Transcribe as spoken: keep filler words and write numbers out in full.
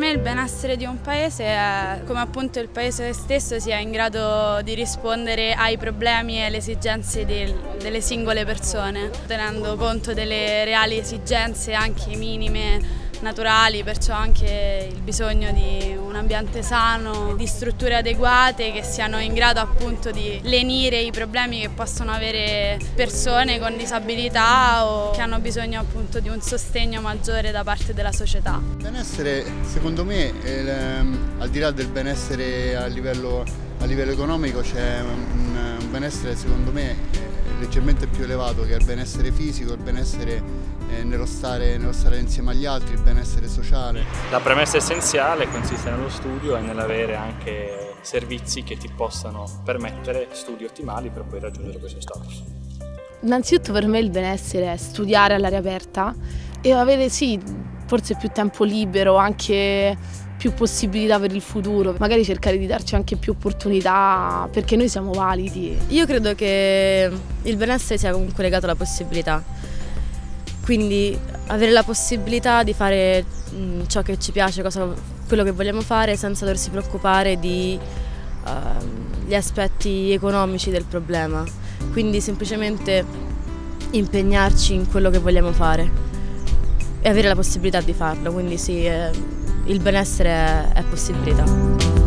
me il benessere di un paese è come appunto il paese stesso sia in grado di rispondere ai problemi e alle esigenze del, delle singole persone, tenendo conto delle reali esigenze anche minime, naturali, perciò anche il bisogno di un ambiente sano, di strutture adeguate che siano in grado appunto di lenire i problemi che possono avere persone con disabilità o che hanno bisogno appunto di un sostegno maggiore da parte della società. Il benessere, secondo me, è, al di là del benessere a livello, a livello economico, c'è un, un benessere secondo me leggermente più elevato, che è il benessere fisico, il benessere eh, nello, stare, nello stare insieme agli altri, il benessere sociale. La premessa essenziale consiste nello studio e nell'avere anche servizi che ti possano permettere studi ottimali per poi raggiungere questo status. Innanzitutto per me il benessere è studiare all'aria aperta e avere sì, forse più tempo libero, anche più possibilità per il futuro, magari cercare di darci anche più opportunità perché noi siamo validi. Io credo che il benessere sia comunque legato alla possibilità, quindi avere la possibilità di fare ciò che ci piace, cosa, quello che vogliamo fare senza doversi preoccupare di uh, gli aspetti economici del problema, quindi semplicemente impegnarci in quello che vogliamo fare e avere la possibilità di farlo, quindi sì, eh, il benessere è, è possibilità.